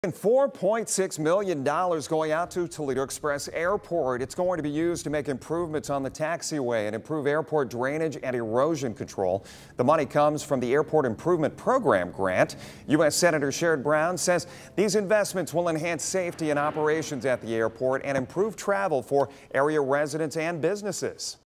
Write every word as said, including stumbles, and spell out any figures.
four point six million dollars going out to Toledo Express Airport. It's going to be used to make improvements on the taxiway and improve airport drainage and erosion control. The money comes from the Airport Improvement Program grant. U S Senator Sherrod Brown says these investments will enhance safety and operations at the airport and improve travel for area residents and businesses.